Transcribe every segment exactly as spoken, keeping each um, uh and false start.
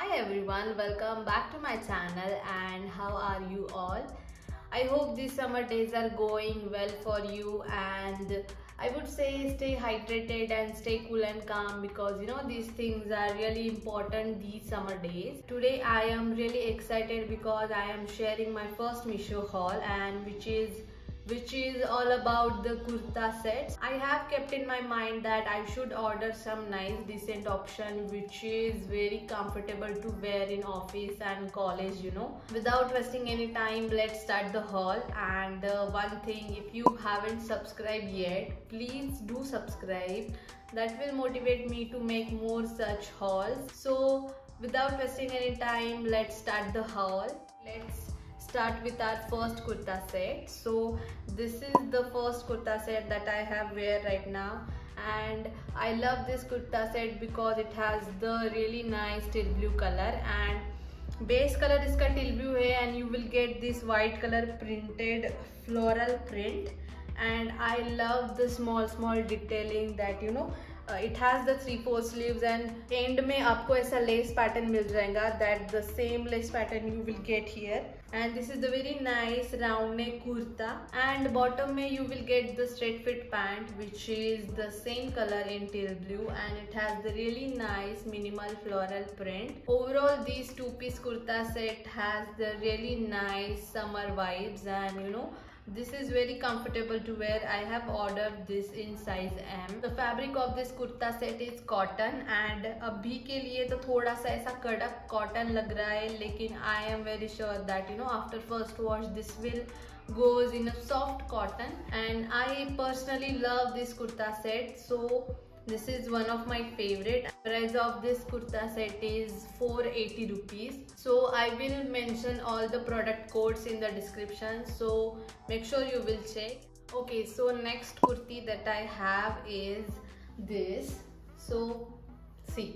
everyone, welcome back to my channel. And how are you all? I hope these summer days are going well for you, and I would say stay hydrated and stay cool and calm, because you know these things are really important these summer days. Today I am really excited because I am sharing my first Meesho haul, and which is which is all about the kurta sets. I have kept in my mind that I should order some nice decent option which is very comfortable to wear in office and college, you know. Without wasting any time, let's start the haul. And uh, one thing, if you haven't subscribed yet, please do subscribe. That will motivate me to make more such hauls. So without wasting any time, let's start the haul. Let's start with our first kurta set. So this is the first kurta set that I have wear right now, and I love this kurta set because it has the really nice teal blue color, and base color iska teal blue hai, and you will get this white color printed floral print. And I love the small small detailing that you know uh, it has the three four sleeves, and end में आपको ऐसा lace pattern मिल जाएगा, that the same lace pattern you will get here. And this is the very nice round neck kurta, and bottom में you will get the straight fit pant which is the same color in teal blue, and it has the really nice minimal floral print. Overall these two piece kurta set has the really nice summer vibes, and you know this is very comfortable to wear. I have ordered this in size M. The fabric of this kurta set is cotton, and अभी के लिए तो थोड़ा सा ऐसा कड़क cotton लग रहा है, लेकिन I am very sure that you know after first wash this will goes in a soft cotton, and I personally love this kurta set. So this is one of my favorite. Price of this kurta set is four eighty rupees. So I will mention all the product codes in the description, so make sure you will check. Okay, so next kurti that I have is this. So see,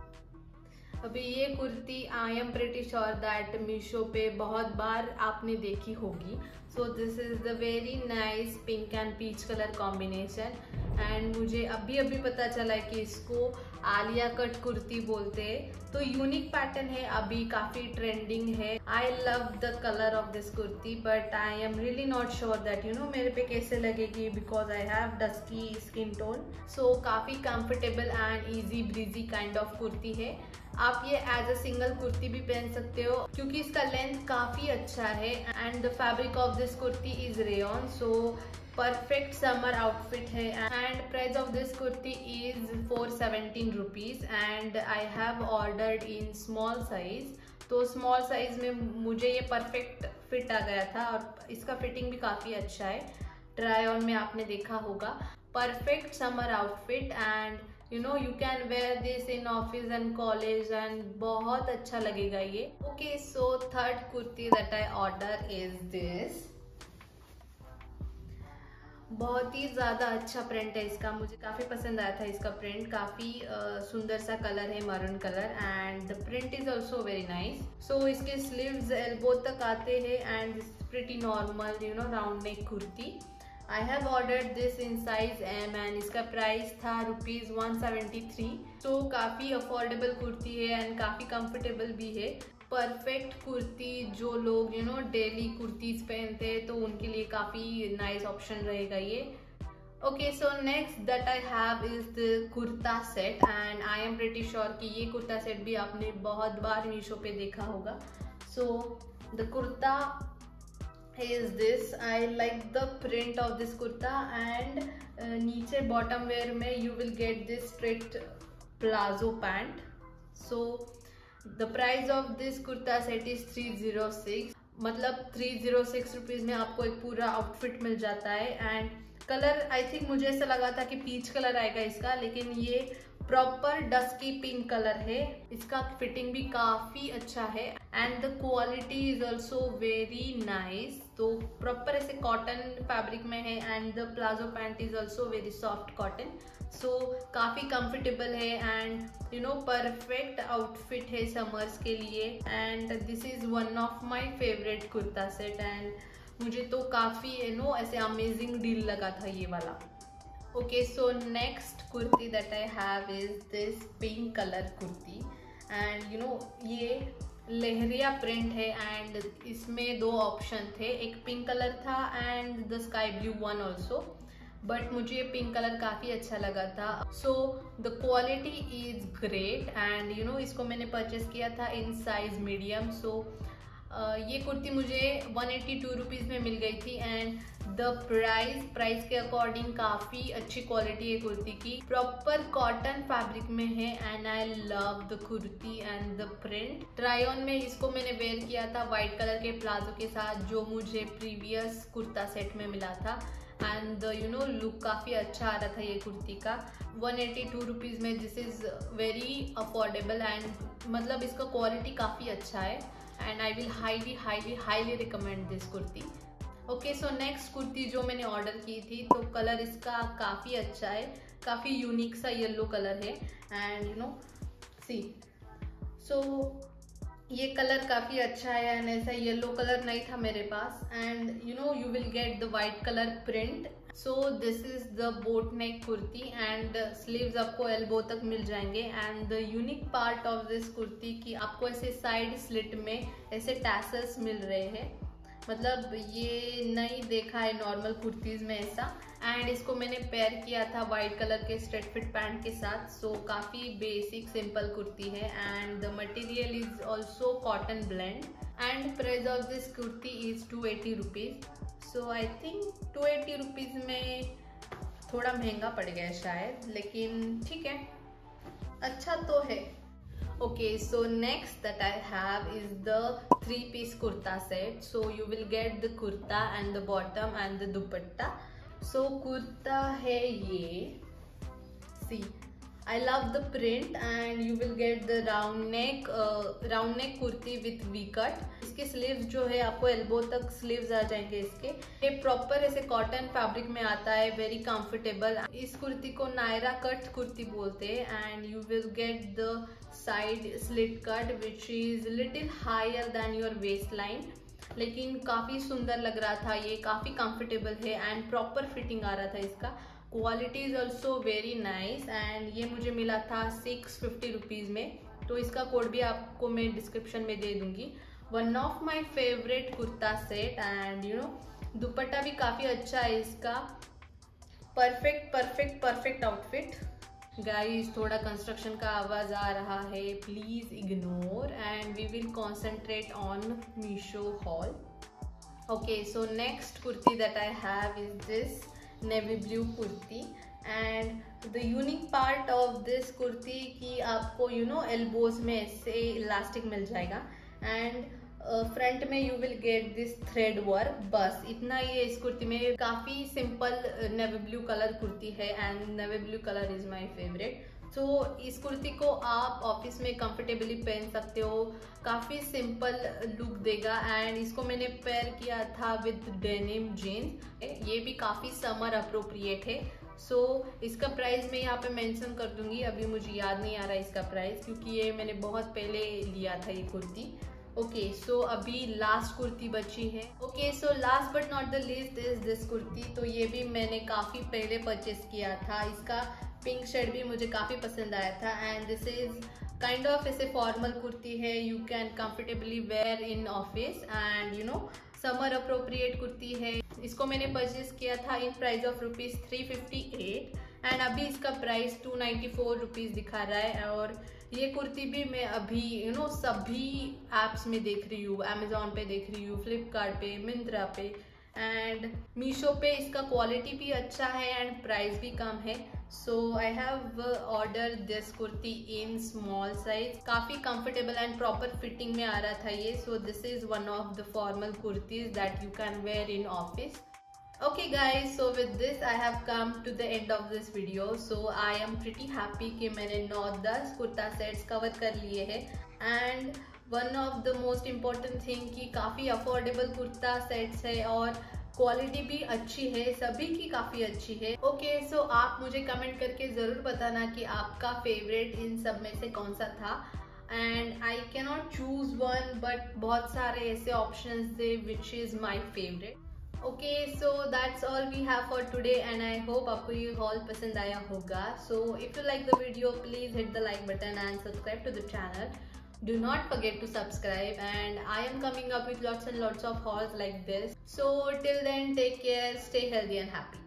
अभी ये kurti I am pretty sure that Meesho पे बहुत बार आपने देखी होगी. So this is the very nice pink and peach colour combination, and मुझे अभी अभी पता चला कि इसको आलिया कट कुर्ती बोलते हैं. तो यूनिक पैटर्न है, अभी काफी ट्रेंडिंग है. I love the colour of this kurti, but I am really not sure that you know मेरे पे कैसे लगेगी, because I have dusky skin tone. So काफी comfortable and easy breezy kind of kurti है. आप ये एज अ सिंगल कुर्ती भी पहन सकते हो क्योंकि इसका लेंथ काफी अच्छा है, and the fabric of this kurti is rayon. So perfect summer outfit है. And price of this kurti is four seventeen rupees, and I have ordered in small size. तो स्मॉल साइज में मुझे ये परफेक्ट फिट आ गया था, और इसका फिटिंग भी काफी अच्छा है. ट्राई ऑन में आपने देखा होगा. Perfect summer outfit, and you know you can wear this in office and college, and बहुत अच्छा लगेगा ये. Okay, so third kurti that I order is this. बहुत ही ज़्यादा अच्छा प्रिंट है इसका, मुझे काफ़ी पसंद आया था इसका प्रिंट. काफ़ी uh, सुंदर सा कलर है, maroon colour, and the print is also very nice. So इसके स्लीव्स एल्बो तक आते हैं, and this pretty normal you know round neck kurti. I have ordered this in size M, and इसका price था rupees one seventy three. तो काफ़ी affordable kurti है and काफ़ी कंफर्टेबल भी है. परफेक्ट कुर्ती जो लोग यू नो डेली कुर्तीज पहनते हैं तो उनके लिए काफ़ी नाइस ऑप्शन रहेगा ये. Okay, so next that I have is the kurta set, and I am pretty sure कि ये कुर्ता सेट भी आपने बहुत बार मीशो पे देखा होगा. So the kurta is this. I like the print of this kurta, and uh, नीचे bottom wear में you will get this straight palazzo pant. So the price of this kurta set is three zero six. मतलब three zero six rupees में आपको एक पूरा outfit मिल जाता है. And colour I think मुझे ऐसा लगा था कि पीच कलर आएगा इसका, लेकिन ये प्रॉपर डस्की पिंक कलर है. इसका फिटिंग भी काफी अच्छा है, and the quality is also very nice. तो प्रॉपर ऐसे कॉटन फैब्रिक में है, and the palazzo pant is also very soft cotton. So काफी कंफर्टेबल है, and you know perfect outfit है समर्स के लिए. And this is one of my favourite kurta set, and मुझे तो काफी यू नो ऐसे अमेजिंग डील लगा था ये वाला. Okay, so next kurti that I have is this pink color kurti, and you know ये लहरिया प्रिंट है एंड इसमें दो ऑप्शन थे, एक पिंक कलर था and the sky blue one also, but मुझे पिंक कलर काफ़ी अच्छा लगा था। So the quality is great and you know इसको मैंने परचेस किया था इन साइज मीडियम। सो ये कुर्ती मुझे वन एटी टू रुपीज़ में मिल गई थी एंड द प्राइस प्राइस के अकॉर्डिंग काफ़ी अच्छी क्वालिटी है कुर्ती की, प्रॉपर कॉटन फैब्रिक में है and I love the kurti and the print. Try on में इसको मैंने वेयर किया था वाइट कलर के प्लाजो के साथ जो मुझे प्रीवियस कुर्ता सेट में मिला था एंड यू नो लुक काफ़ी अच्छा आ रहा था ये कुर्ती का। वन एटी टू रुपीज़ में this is very affordable and मतलब इसका क्वालिटी काफ़ी अच्छा है and I will highly highly highly recommend this kurti. Okay so next kurti जो मैंने ऑर्डर की थी तो कलर इसका काफ़ी अच्छा है, काफ़ी यूनिक सा येलो कलर है and you know see so ये कलर काफ़ी अच्छा है एंड ऐसा येलो कलर नहीं था मेरे पास and you know you will get the white colour print. So this is the boat neck kurti and sleeves आपको एल्बो तक मिल जाएंगे and the unique part of this kurti कि आपको ऐसे साइड स्लिट में ऐसे टैसल्स मिल रहे हैं, मतलब ये नहीं देखा है नॉर्मल कुर्तीज़ में ऐसा। एंड इसको मैंने पेयर किया था वाइट कलर के स्ट्रेट फिट पैंट के साथ। सो so, काफ़ी बेसिक सिंपल कुर्ती है and the material is also cotton blend and price of this kurti is two eighty rupees. So I think two eighty rupees में थोड़ा महंगा पड़ गया शायद, लेकिन ठीक है, अच्छा तो है। Okay, so next that I have is the three piece kurta set. So you will get the kurta and the bottom and the dupatta. So kurta है ये, see I love the print and you will get the round neck uh, round neck kurti with V cut। इसके sleeves जो है आपको elbow तक sleeves आ जाएंगे इसके। ये प्रॉपर ऐसे कॉटन फैब्रिक में आता है, वेरी कंफर्टेबल। इस कुर्ती को नायरा कट कुर्ती बोलते हैं and you will get the side slit cut which is little higher than your waist line, लेकिन काफ़ी सुंदर लग रहा था ये, काफ़ी कंफर्टेबल है एंड प्रॉपर फिटिंग आ रहा था इसका। Quality is also very nice and ये मुझे मिला था सिक्स फिफ्टी रुपीज़ में, तो इसका कोड भी आपको मैं डिस्क्रिप्शन में दे दूंगी। One of my favourite kurta set and you know dupatta भी काफ़ी अच्छा है इसका, perfect perfect perfect outfit. Guys थोड़ा कंस्ट्रक्शन का आवाज़ आ रहा है, please ignore and we will concentrate on Meesho haul. Okay so next kurti that I have is this navy blue kurti and the unique part of this kurti कि आपको यू नो एल्बोज में ऐसे इलास्टिक मिल जाएगा एंड फ्रंट uh, में you will get this thread work, बस इतना ही है इस कुर्ती में। काफ़ी simple navy blue colour kurti है and navy blue colour is my favourite. तो इस कुर्ती को आप ऑफिस में कंफर्टेबली पहन सकते हो, काफ़ी सिंपल लुक देगा एंड इसको मैंने पेयर किया था विद डेनिम जीन्स, ये भी काफ़ी समर अप्रोप्रिएट है। सो so, इसका प्राइस मैं यहाँ पे मेंशन कर दूंगी, अभी मुझे याद नहीं आ रहा इसका प्राइस क्योंकि ये मैंने बहुत पहले लिया था ये कुर्ती। ओके सो अभी लास्ट कुर्ती बची है। Okay so last but not the least is this kurti, तो ये भी मैंने काफ़ी पहले परचेस किया था। इसका पिंक शेड भी मुझे काफ़ी पसंद आया था and this is kind of ऐसे फॉर्मल कुर्ती है, you can comfortably wear in office and you know summer appropriate kurti है। इसको मैंने परचेस किया था in price of rupees three fifty eight and अभी इसका price two ninety four rupees दिखा रहा है। और ये कुर्ती भी मैं अभी यू नो सभी ऐप्स में देख रही हूँ, अमेजोन पे देख रही हूँ, फ्लिपकार्ट पे, मिंत्रा पे एंड मीशो पे। इसका क्वालिटी भी अच्छा है एंड प्राइस भी कम है। So I have order this kurti in small size, काफ़ी कंफर्टेबल एंड प्रॉपर फिटिंग में आ रहा था ये। So this is one of the formal kurtis that you can wear in office. Okay guys, so with this I have come to the end of this video. So I am pretty happy कि मैंने नौ दस kurta sets cover कर लिए हैं and one of the most important thing कि काफ़ी affordable kurta sets है और क्वालिटी भी अच्छी है, सभी की काफ़ी अच्छी है। ओके okay, सो so आप मुझे कमेंट करके ज़रूर बताना कि आपका फेवरेट इन सब में से कौन सा था and I cannot choose one but बहुत सारे ऐसे ऑप्शंस थे which is my favourite. Okay, so that's all we have for today, and I hope आपको ये haul पसंद आया होगा. So if you like the video, please hit the like button and subscribe to the channel. Do not forget to subscribe, and I am coming up with lots and lots of hauls like this. So till then, take care, stay healthy and happy.